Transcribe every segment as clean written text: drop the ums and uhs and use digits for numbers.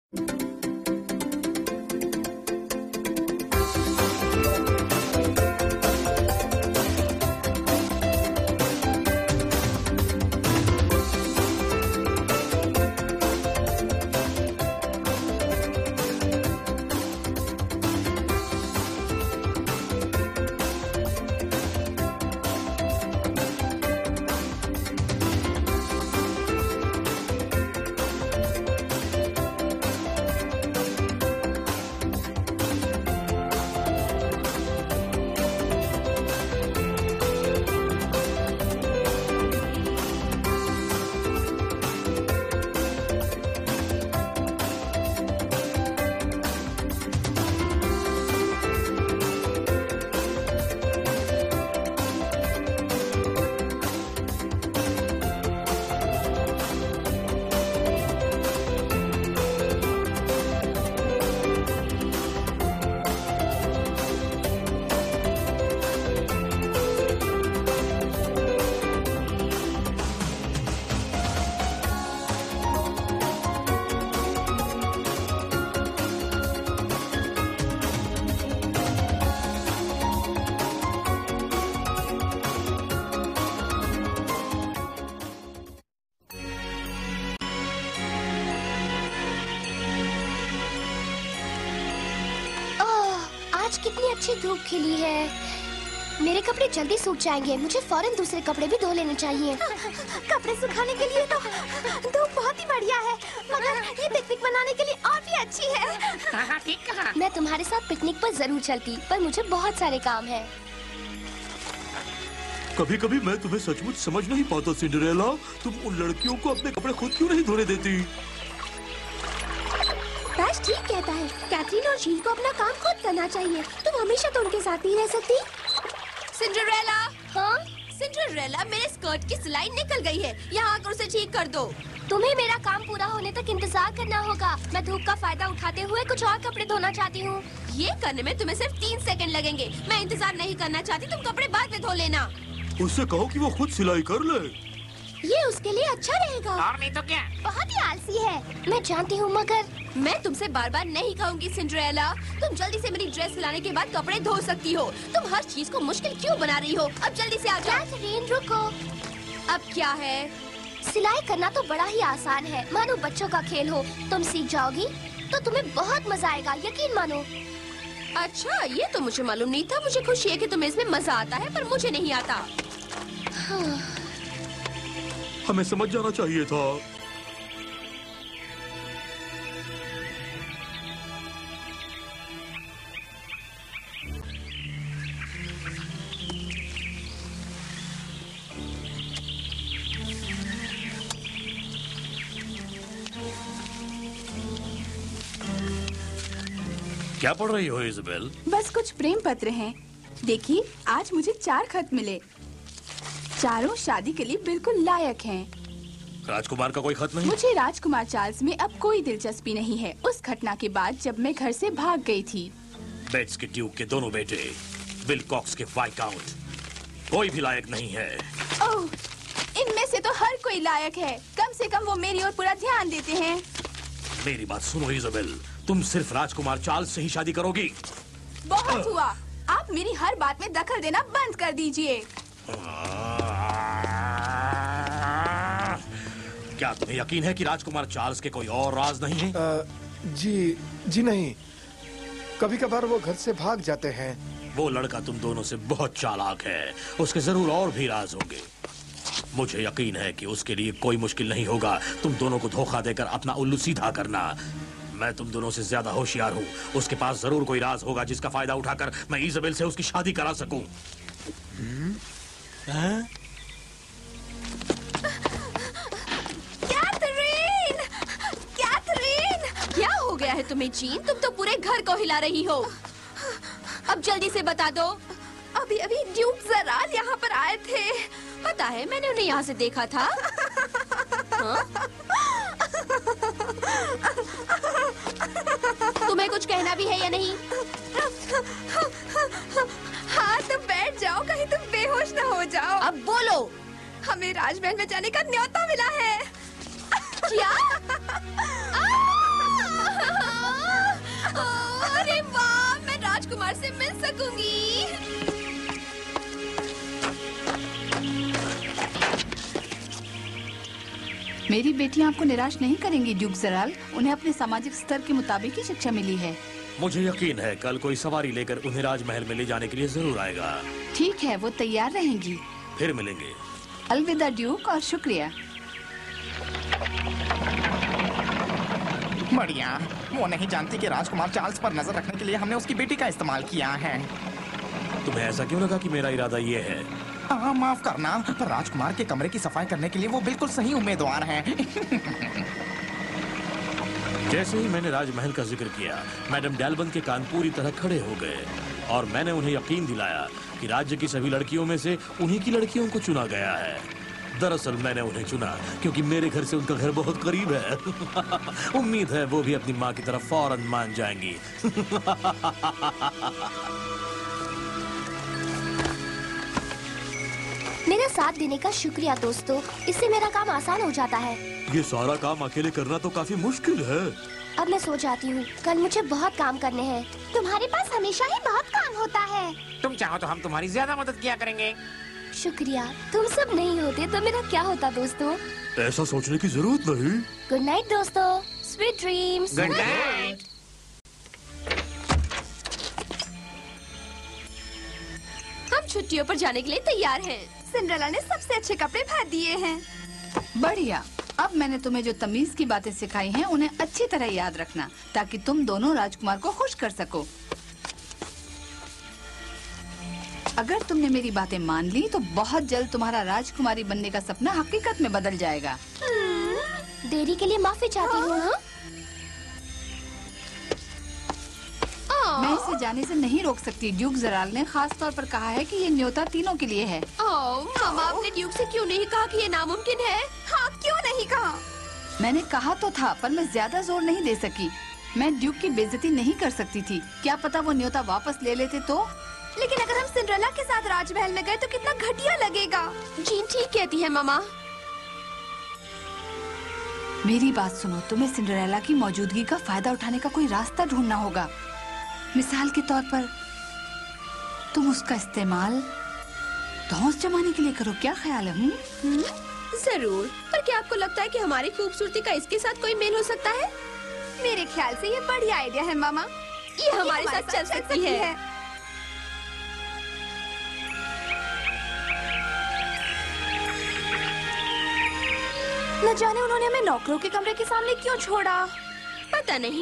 कितनी अच्छी धूप खिली है। मेरे कपड़े जल्दी सूख जाएंगे। मुझे फौरन दूसरे कपड़े भी धो लेने चाहिए। कपड़े सुखाने के लिए तो धूप बहुत ही बढ़िया है, मगर ये पिकनिक मनाने के लिए और भी अच्छी है। हाँ, ठीक कहा। मैं तुम्हारे साथ पिकनिक पर जरूर चलती, पर मुझे बहुत सारे काम है। कभी कभी मैं तुम्हें सचमुच समझ नहीं पाता सिंड्रेला। तुम उन लड़कियों को अपने कपड़े खुद क्यों नहीं धोने देती? बैश ठीक कहता है। कैथरीन और शील को अपना काम खुद करना चाहिए। तुम हमेशा तो उनके साथ ही रह सकती। सिंड्रेला, हाँ? सिंड्रेला, मेरे स्कर्ट की सिलाई निकल गई है। यहाँ आकर उसे ठीक कर दो। तुम्हें मेरा काम पूरा होने तक इंतजार करना होगा। मैं धूप का फायदा उठाते हुए कुछ और कपड़े धोना चाहती हूँ। ये करने में तुम्हें सिर्फ 3 सेकंड लगेंगे। मैं इंतजार नहीं करना चाहती। तुम कपड़े बाद में धो लेना। उससे कहो कि वो खुद सिलाई कर ले। ये उसके लिए अच्छा रहेगा। और नहीं तो क्या? बहुत ही आलसी है। मैं जानती हूँ, मगर मैं तुमसे बार बार नहीं कहूँगी सिंड्रेला। तुम जल्दी से मेरी ड्रेस सिलाने के बाद कपड़े धो सकती हो। तुम हर चीज को मुश्किल क्यों बना रही हो? अब जल्दी से आ जाओ। कैथरीन रुको। अब क्या है? सिलाई करना तो बड़ा ही आसान है, मानो बच्चों का खेल हो। तुम सीख जाओगी तो तुम्हें बहुत मजा आएगा, यकीन मानो। अच्छा, ये तो मुझे मालूम नहीं था। मुझे खुशी है कि तुम्हें इसमें मजा आता है, पर मुझे नहीं आता। हमें समझ जाना चाहिए था। क्या पढ़ रही हो इज़ाबेल? बस कुछ प्रेम पत्र हैं। देखिए, आज मुझे 4 खत मिले। चारों शादी के लिए बिल्कुल लायक हैं। राजकुमार का कोई खत नहीं? मुझे राजकुमार चार्ल्स में अब कोई दिलचस्पी नहीं है। उस घटना के बाद जब मैं घर से भाग गई थी। बेट्स के ड्यूक के दोनों बेटे, विलकॉक्स के वाइकाउंट, कोई भी लायक नहीं है। ओह, इनमें से तो हर कोई लायक है। कम से कम वो मेरी ओर पूरा ध्यान देते हैं। मेरी बात सुनो इज़ाबेल, तुम सिर्फ राजकुमार चार्ल्स से ही शादी करोगी? बहुत हुआ। आप मेरी हर बात में दखल देना बंद कर दीजिए। क्या तुम्हें यकीन है कि राजकुमार चार्ल्स के कोई और राज नहीं है? जी नहीं। कभी कभार वो घर से भाग जाते हैं। वो लड़का तुम दोनों से बहुत चालाक है। उसके जरूर और भी राज होंगे। मुझे यकीन है कि उसके लिए कोई मुश्किल नहीं होगा तुम दोनों को धोखा देकर अपना उल्लू सीधा करना। मैं तुम दोनों से ज्यादा होशियार हूँ। उसके पास जरूर कोई राज होगा जिसका फायदा उठाकर मैं इज़ाबेल से उसकी शादी करा सकूं। कैथरीन, क्या हो गया है तुम्हें जीन? तुम तो पूरे घर को हिला रही हो। अब जल्दी से बता दो। अभी ड्यूक ज़राल यहाँ पर आए थे। पता है, मैंने उन्हें यहाँ से देखा था। हाँ? तुम्हें कुछ कहना भी है या नहीं? हाँ, तो बैठ जाओ, कहीं तुम बेहोश न हो जाओ। अब बोलो। हमें राजमहल में जाने का न्योता मिला है। क्या? राजकुमार से मिल सकूंगी। मेरी बेटियां आपको निराश नहीं करेंगी ड्यूक जराल। उन्हें अपने सामाजिक स्तर के मुताबिक ही शिक्षा मिली है। मुझे यकीन है कल कोई सवारी लेकर उन्हें राजमहल में ले जाने के लिए जरूर आएगा। ठीक है, वो तैयार रहेंगी। फिर मिलेंगे। अलविदा ड्यूक, और शुक्रिया। बढ़िया। वो नहीं जानती कि राजकुमार चार्ल्स पर नजर रखने के लिए हमने उसकी बेटी का इस्तेमाल किया है। तुम्हें ऐसा क्यों लगा कि मेरा इरादा ये है? हाँ, माफ करना, पर राजकुमार के कमरे की सफाई करने के लिए वो बिल्कुल सही उम्मीदवार हैं। जैसे ही मैंने राजमहल का जिक्र किया, मैडम डेलबन के कान पूरी तरह खड़े हो गए और मैंने उन्हें यकीन दिलाया कि राज्य की सभी लड़कियों में से उन्हीं की लड़कियों को चुना गया है। दरअसल मैंने उन्हें चुना क्योंकि मेरे घर से उनका घर बहुत करीब है। उम्मीद है वो भी अपनी माँ की तरफ फौरन मान जाएंगी। मेरा साथ देने का शुक्रिया दोस्तों, इससे मेरा काम आसान हो जाता है। ये सारा काम अकेले करना तो काफी मुश्किल है। अब मैं सो जाती हूँ, कल मुझे बहुत काम करने हैं। तुम्हारे पास हमेशा ही बहुत काम होता है। तुम चाहो तो हम तुम्हारी ज्यादा मदद किया करेंगे। शुक्रिया, तुम सब नहीं होते तो मेरा क्या होता दोस्तों। ऐसा सोचने की जरूरत नहीं। गुड नाइट दोस्तों, स्वीट ड्रीम्स। Good night. हम छुट्टियों पर जाने के लिए तैयार हैं। सिंड्रेला ने सबसे अच्छे कपड़े भर दिए हैं। बढ़िया। अब मैंने तुम्हें जो तमीज की बातें सिखाई हैं उन्हें अच्छी तरह याद रखना, ताकि तुम दोनों राजकुमार को खुश कर सको। अगर तुमने मेरी बातें मान ली तो बहुत जल्द तुम्हारा राजकुमारी बनने का सपना हकीकत में बदल जाएगा। देरी के लिए माफी चाहती हूँ। हाँ? मैं इसे जाने से नहीं रोक सकती। ड्यूक जराल ने खास तौर पर कहा है कि ये न्योता तीनों के लिए है। मामा, आपने ड्यूक से क्यों नहीं कहा कि ये नामुमकिन है? हाँ, क्यों नहीं कहा? मैंने कहा तो था, पर मैं ज्यादा जोर नहीं दे सकी। मैं ड्यूक की बेइज्जती नहीं कर सकती थी। क्या पता वो न्योता वापस ले लेते तो। लेकिन अगर हम सिंड्रेला के साथ राजमहल में गए तो कितना घटिया लगेगा। जीन ठीक कहती है मामा। मेरी बात सुनो, तुम्हें सिंड्रेला की मौजूदगी का फायदा उठाने का कोई रास्ता ढूंढना होगा। मिसाल के तौर पर तुम उसका इस्तेमाल धौंस जमाने के लिए करो। क्या ख्याल है? जरूर। पर क्या आपको लगता है कि हमारी खूबसूरती का इसके साथ कोई मेल हो सकता है? मेरे ख्याल से ये बढ़िया आइडिया है मामा। ये हमारे साथ चल सकती है। न जाने उन्होंने हमें नौकरों के कमरे के सामने क्यों छोड़ा। पता नहीं।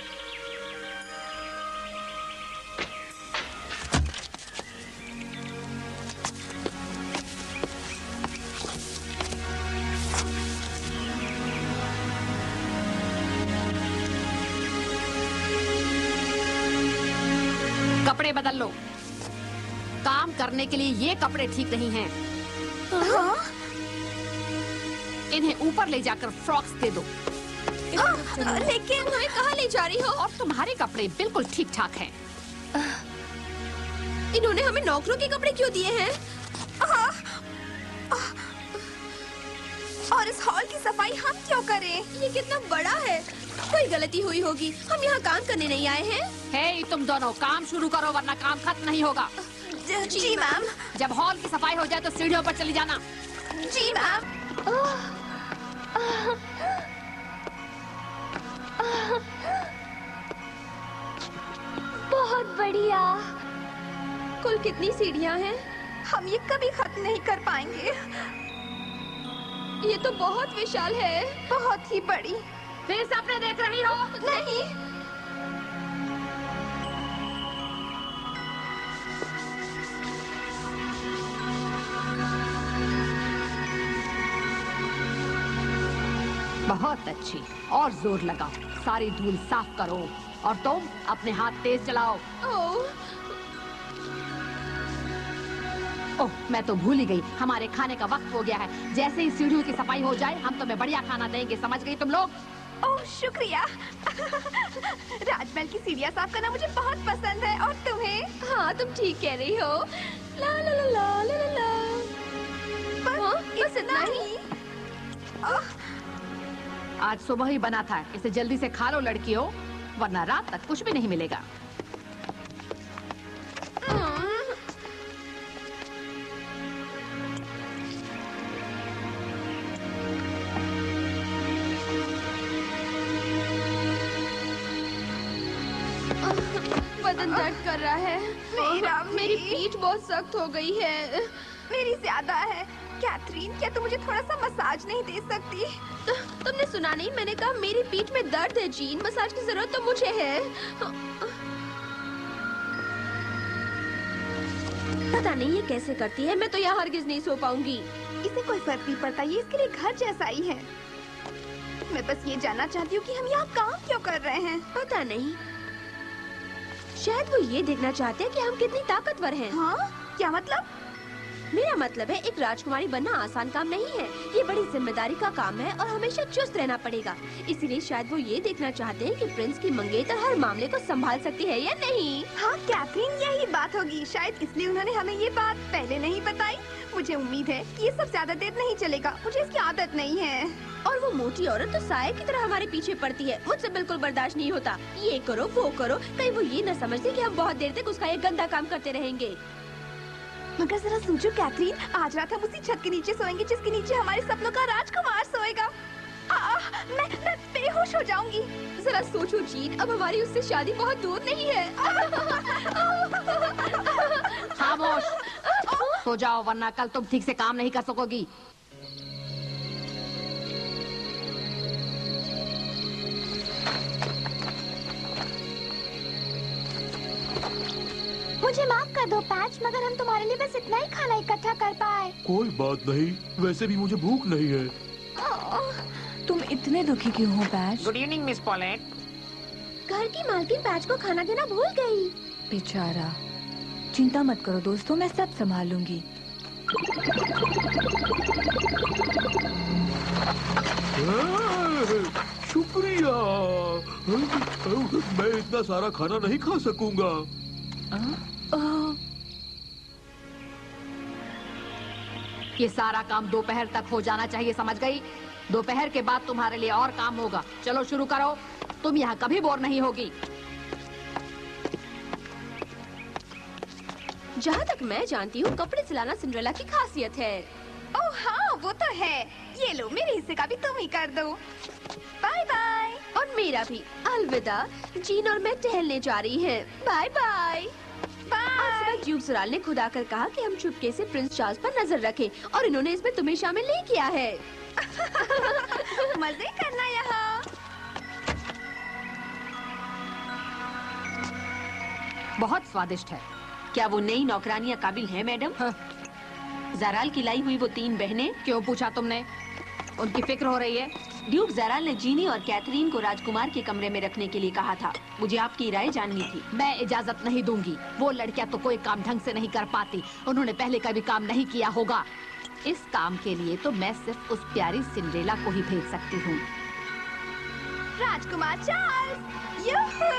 कपड़े बदल लो। काम करने के लिए ये कपड़े ठीक नहीं हैं। हाँ? इन्हें ऊपर ले जाकर फ्रॉक्स दे दो। लेकिन हमें कहाँ ले जा रही हो? और तुम्हारे कपड़े बिल्कुल ठीक ठाक हैं। इन्होंने हमें नौकरों के कपड़े क्यों दिए हैं? और इस हॉल की सफाई हम क्यों करें? ये कितना बड़ा है। कोई गलती हुई होगी। हम यहाँ काम करने नहीं आए हैं। हे, तुम दोनों काम शुरू करो वरना काम खत्म नहीं होगा। जी मैम। जब हॉल की सफाई हो जाए तो सीढ़ियों पर चली जाना। जी मैम। बहुत बढ़िया। कुल कितनी सीढ़ियाँ हैं? हम ये कभी खत्म नहीं कर पाएंगे। ये तो बहुत विशाल है। बहुत ही बड़ी। फिर सपने देख रही हो? नहीं। बहुत अच्छी। और जोर लगाओ। सारी धूल साफ करो। और तुम अपने हाथ तेज चलाओ। ओह, मैं तो भूल ही गई। हमारे खाने का वक्त हो गया है। जैसे ही सीढ़ियों की सफाई हो जाए हम तुम्हें बढ़िया खाना देंगे। समझ गई तुम लोग? ओह, शुक्रिया। राजमहल की सीढ़ियाँ साफ करना मुझे बहुत पसंद है। और तुम्हें? हाँ, तुम ठीक कह रही हो। ला ला ला ला ला ला ला। बस इतना ही। आज सुबह ही बना था। इसे जल्दी से खा लो लड़कियों, वरना रात तक कुछ भी नहीं मिलेगा। बदन दर्द कर रहा है। मेरी पीठ बहुत सख्त हो गई है। मेरी ज्यादा है। कैथरीन, क्या तुम मुझे थोड़ा सा मसाज नहीं दे सकती? तुमने सुना नहीं? मैंने कहा मेरी पीठ में दर्द है जीन, मसाज की जरूरत तो मुझे है। पता नहीं ये कैसे करती है, मैं तो यहाँ हरगिज नहीं सो पाऊंगी। इसे कोई फर्क नहीं पड़ता, ये इसके लिए घर जैसा ही है। मैं बस ये जानना चाहती हूँ कि हम यहाँ काम क्यों कर रहे हैं। पता नहीं, शायद वो ये देखना चाहते हैं कि हम कितनी ताकतवर हैं। हाँ? क्या मतलब? मेरा मतलब है एक राजकुमारी बनना आसान काम नहीं है। ये बड़ी जिम्मेदारी का काम है और हमेशा चुस्त रहना पड़ेगा। इसीलिए शायद वो ये देखना चाहते हैं कि प्रिंस की मंगेतर हर मामले को संभाल सकती है या नहीं। हाँ कैथरीन, यही बात होगी। शायद इसलिए उन्होंने हमें ये बात पहले नहीं बताई। मुझे उम्मीद है ये सब ज्यादा देर नहीं चलेगा। मुझे इसकी आदत नहीं है। और वो मोटी औरत तो साये की तरह हमारे पीछे पड़ती है। मुझसे बिल्कुल बर्दाश्त नहीं होता। ये करो वो करो, कहीं वो ये न समझ ले कि हम बहुत देर तक उसका ये गंदा काम करते रहेंगे। मगर जरा सोचो कैथरीन, आज रात हम उसी छत के नीचे सोएंगे जिसके नीचे हमारे सपनों का राजकुमार सोएगा। मैं बेहोश हो जाऊंगी। जरा सोचो जीन, अब हमारी उससे शादी बहुत दूर नहीं है। खामोश हो जाओ, वरना कल तुम ठीक से काम नहीं कर सकोगी। मुझे माफ कर दो पैच, मगर हम तुम्हारे लिए बस इतना ही खाना इकट्ठा कर पाए। कोई बात नहीं, वैसे भी मुझे भूख नहीं है। तुम इतने दुखी क्यों हो Patch? Good evening miss Paulette. घर की मालकिन पैच को खाना देना भूल गई। बेचारा। चिंता मत करो दोस्तों, मैं सब संभाल लूंगी। शुक्रिया। मैं इतना सारा खाना नहीं खा सकूंगा। ये सारा काम दोपहर तक हो जाना चाहिए, समझ गई? दोपहर के बाद तुम्हारे लिए और काम होगा। चलो शुरू करो, तुम यहाँ कभी बोर नहीं होगी। जहाँ तक मैं जानती हूँ, कपड़े सिलाना सिंड्रेला की खासियत है। ओह हाँ, वो तो है। ये लो, मेरे हिस्से का भी तुम ही कर दो। Bye bye. और मेरा भी। अलविदा। जीन और मैं टहलने जा रही हैं। Bye bye. आज सुबह ड्यूक ज़राल ने खुद आकर कहा कि हम चुपके से प्रिंस चार्ल्स पर नजर रखें, और इन्होंने इसमें तुम्हें शामिल नहीं किया है। मजे करना यहाँ। बहुत स्वादिष्ट है। क्या वो नई नौकरानियाँ काबिल हैं मैडम? हाँ। ज़राल की लाई हुई वो 3 बहनें? क्यों पूछा तुमने? उनकी फिक्र हो रही है? ड्यूक ज़राल ने जीनी और कैथरीन को राजकुमार के कमरे में रखने के लिए कहा था। मुझे आपकी राय जाननी थी। मैं इजाजत नहीं दूंगी। वो लड़कियां तो कोई काम ढंग से नहीं कर पाती। उन्होंने पहले कभी काम नहीं किया होगा। इस काम के लिए तो मैं सिर्फ उस प्यारी सिंड्रेला को ही भेज सकती हूँ। राजकुमार चार्ल्स, यूहू!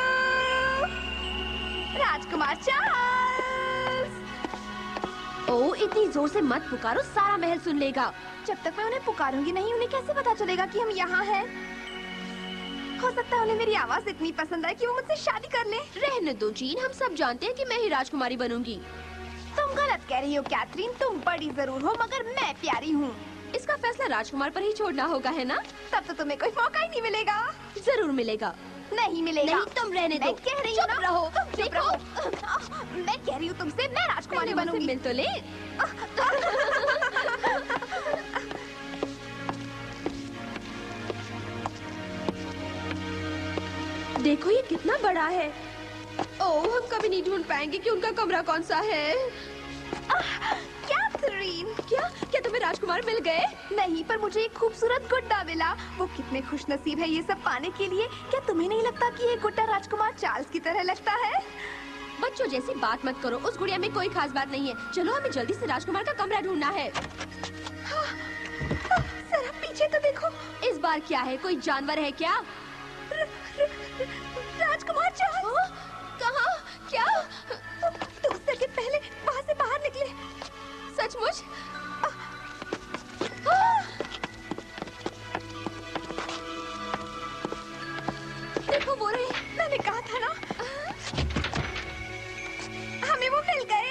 राजकुमार चार्ल्स। ओह, इतनी जोर से मत पुकारो, सारा महल सुन लेगा। जब तक मैं उन्हें पुकारूंगी नहीं, उन्हें कैसे पता चलेगा कि हम यहाँ हैं? हो सकता है उन्हें मेरी आवाज इतनी पसंद आए कि वो मुझसे शादी कर ले। रहने दो जीन, हम सब जानते हैं कि मैं ही राजकुमारी बनूंगी। तुम गलत कह रही हो कैथरीन, तुम बड़ी जरूर हो मगर मैं प्यारी हूँ। इसका फैसला राजकुमार पर ही छोड़ना होगा, है ना? तब तो तुम्हें कोई मौका ही नहीं मिलेगा। जरूर मिलेगा। नहीं मिलेगा। नहीं, तुम रहने दो। मैं कह रही हूँ चुप रहो। देखो, मैं कह रही हूँ तुमसे, मैं राजकुमारी बनूंगी। मिल तो ले। देखो ये कितना बड़ा है। ओह, हम कभी नहीं ढूंढ पाएंगे कि उनका कमरा कौन सा है। कैथरीन, क्या तुम्हें राजकुमार मिल गए? नहीं, पर मुझे एक खूबसूरत गुड्डा मिला। वो कितने खुशनसीब है ये सब पाने के लिए। क्या तुम्हें नहीं लगता कि ये गुड्डा राजकुमार चार्ल्स की तरह लगता है? बच्चों जैसी बात मत करो, उस गुड़िया में कोई खास बात नहीं है। चलो हमें जल्दी से राजकुमार का कमरा ढूंढना है। जरा पीछे तो देखो। इस बार क्या है, कोई जानवर है क्या? राजकुमार चार्ल्स। कहाँ? क्या? 2 सेकंड पहले वहाँ से बाहर निकले। सचमुच? देखो वो रहे, मैंने कहा था ना, हमें वो मिल गए।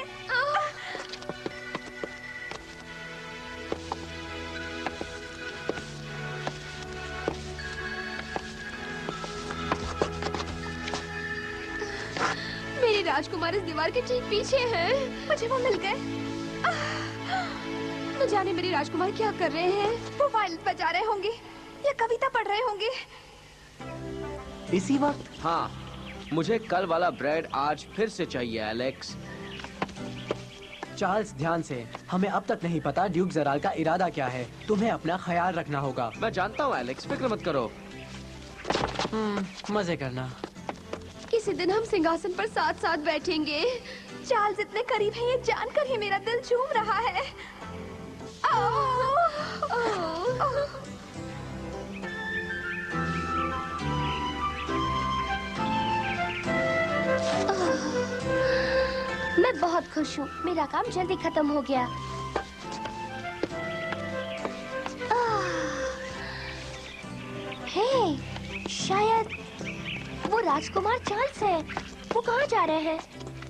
मेरे राजकुमार इस दीवार के ठीक पीछे हैं। मुझे वो मिल गए। न जाने मेरे राजकुमार क्या कर रहे हैं। वो वायलिन बजा रहे होंगे या कविता पढ़ रहे होंगे। इसी वक्त? हाँ, मुझे कल वाला ब्रेड आज फिर से चाहिए, एलेक्स। चार्ल्स, ध्यान से। हमें अब तक नहीं पता ड्यूक जराल का इरादा क्या है। तुम्हें अपना ख्याल रखना होगा। मैं जानता हूँ एलेक्स, फिक्र मत करो। मजे करना। किसी दिन हम सिंहासन पर साथ साथ बैठेंगे। चार्ल्स इतने करीब है ये जानकर ही मेरा दिल झूम रहा है। मैं बहुत खुश हूँ। मेरा काम जल्दी खत्म हो गया। हे, शायद वो राजकुमार चार्ल्स है। वो कहाँ जा रहे हैं?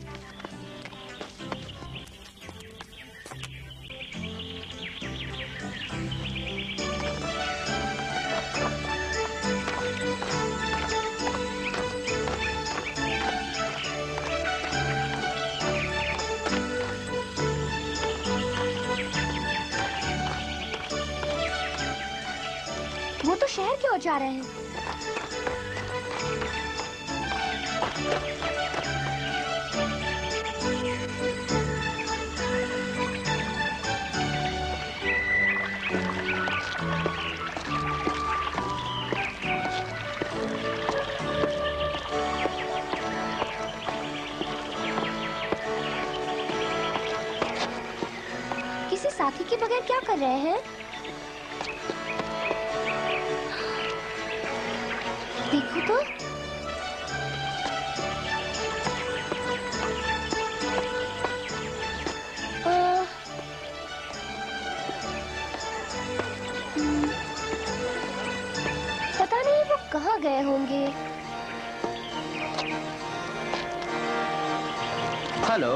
वो तो शहर की ओर जा रहे हैं। किसी साथी के बगैर क्या कर रहे हैं? देखो तो। पता नहीं वो कहाँ गए होंगे। हेलो।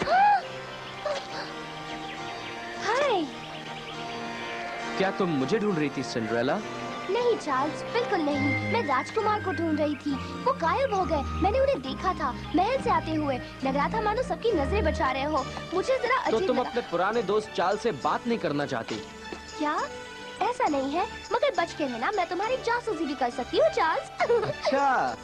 हाय। क्या तुम मुझे ढूंढ रही थी, सिंड्रेला? नहीं चार्ल्स, बिल्कुल नहीं। मैं राजकुमार को ढूंढ रही थी। वो गायब हो गए। मैंने उन्हें देखा था महल से आते हुए। लग रहा था मानो सबकी नजरें बचा रहे हो। मुझे जरा तो अजीब तुम लगा। अपने पुराने दोस्त चार्ल्स से बात नहीं करना चाहती? क्या? ऐसा नहीं है, मगर बच के रहना। मैं तुम्हारी जासूसी भी कर सकती हूँ चार्ल्स। अच्छा।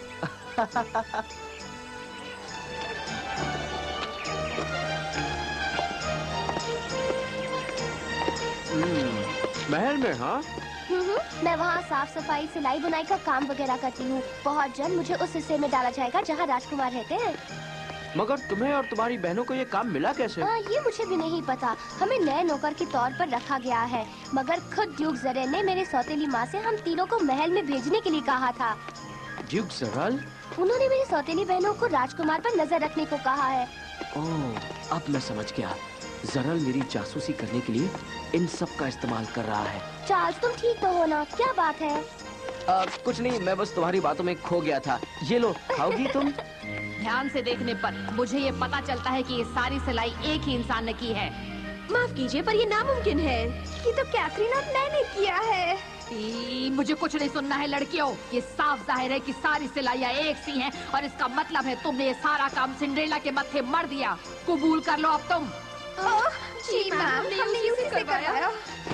महल में? हाँ, मैं वहाँ साफ सफाई, सिलाई बुनाई का काम वगैरह करती हूँ। बहुत जल्द मुझे उस हिस्से में डाला जाएगा जहाँ राजकुमार रहते हैं। मगर तुम्हें और तुम्हारी बहनों को ये काम मिला कैसे? ये मुझे भी नहीं पता। हमें नए नौकर के तौर पर रखा गया है, मगर खुद ड्यूक जरेल ने मेरे सौतेली माँ से हम तीनों को महल में भेजने के लिए कहा था। ड्यूक जराल? उन्होंने मेरी सौतेली बहनों को राजकुमार पर नजर रखने को कहा है। ओह, अब मैं समझ गया। जराल मेरी जासूसी करने के लिए इन सब का इस्तेमाल कर रहा है। चार्ल्स, तुम ठीक तो हो ना? क्या बात है? कुछ नहीं, मैं बस तुम्हारी बातों में खो गया था। ये लो, खाओगी तुम? ध्यान से देखने पर मुझे ये पता चलता है कि ये सारी सिलाई एक ही इंसान ने की है। माफ कीजिए, पर ये नामुमकिन है। ये तो कैथरीन और मैंने किया है। मुझे कुछ नहीं सुनना है लड़कियों। ये साफ जाहिर है कि सारी सिलाइयाँ एक सी हैं और इसका मतलब है तुमने ये सारा काम सिंड्रेला के मत्थे मर दिया। कबूल कर लो अब तुम। जी मैम, हमने उसी से करवाया।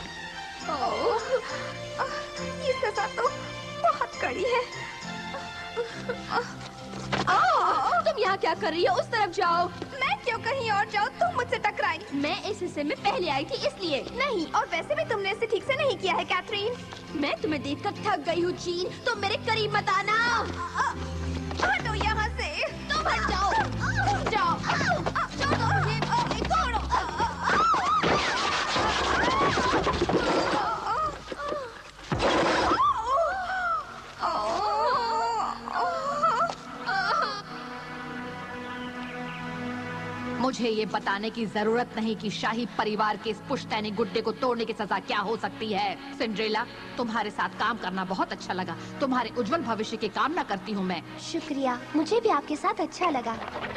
ये सजा तो बहुत कड़ी है। तुम यहाँ क्या कर रही हो? उस तरफ जाओ। मैं क्यों कहीं और जाऊँ? तुम मुझसे टकराई। मैं इस हिस्से में पहले आई थी इसलिए। नहीं, और वैसे भी तुमने इसे ठीक से नहीं किया है कैथरीन। मैं तुम्हें देखकर थक गई हूँ जीन। तुम मेरे करीब मत आना। हटो यहाँ से। तुम हट जाओ। जाओ। मुझे ये बताने की जरूरत नहीं कि शाही परिवार के इस पुश्तैनी गुड्डे को तोड़ने की सजा क्या हो सकती है। सिंड्रेला, तुम्हारे साथ काम करना बहुत अच्छा लगा। तुम्हारे उज्जवल भविष्य की कामना करती हूँ मैं। शुक्रिया, मुझे भी आपके साथ अच्छा लगा।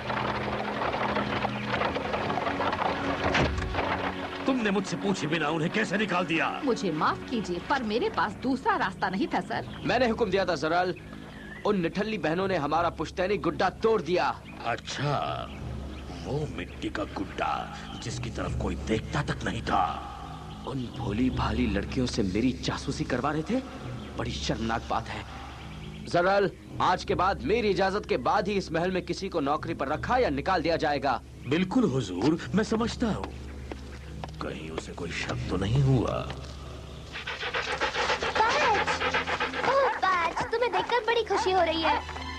तुमने मुझसे पूछे बिना उन्हें कैसे निकाल दिया? मुझे माफ कीजिए, पर मेरे पास दूसरा रास्ता नहीं था सर। मैंने हुक्म दिया था जराल। उन निठल्ली बहनों ने हमारा पुश्तैनी गुड्डा तोड़ दिया। अच्छा, वो मिट्टी का गुड्डा जिसकी तरफ कोई देखता तक नहीं था। उन भोली भाली लड़कियों से मेरी जासूसी करवा रहे थे। बड़ी शर्मनाक बात है। जरल, आज के बाद मेरी इजाजत के बाद ही इस महल में किसी को नौकरी पर रखा या निकाल दिया जाएगा। बिल्कुल हुजूर, मैं समझता हूँ। कहीं उसे कोई शक तो नहीं हुआ? पैच, तुम्हें देखकर बड़ी खुशी हो रही है।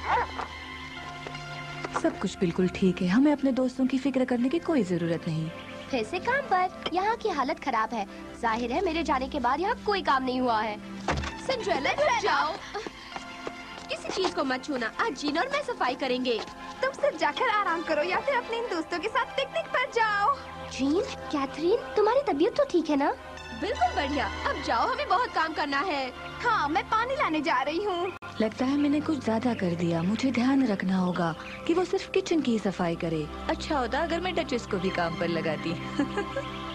सब कुछ बिल्कुल ठीक है। हमें अपने दोस्तों की फिक्र करने की कोई जरूरत नहीं। फिर से काम पर। यहाँ की हालत खराब है। जाहिर है मेरे जाने के बाद यहाँ कोई काम नहीं हुआ है। सिंड्रेला, रुक जाओ। किसी चीज को मत छूना। आज जीन और मैं सफाई करेंगे। तुम सब जाकर आराम करो या फिर अपने इन दोस्तों के साथ पिकनिक पर जाओ। जीन, कैथरीन, तुम्हारी तबीयत तो ठीक है ना? बिल्कुल बढ़िया। अब जाओ, हमें बहुत काम करना है। हाँ, मैं पानी लाने जा रही हूँ। लगता है मैंने कुछ ज्यादा कर दिया। मुझे ध्यान रखना होगा कि वो सिर्फ किचन की सफाई करे। अच्छा होता अगर मैं डचेस को भी काम पर लगाती।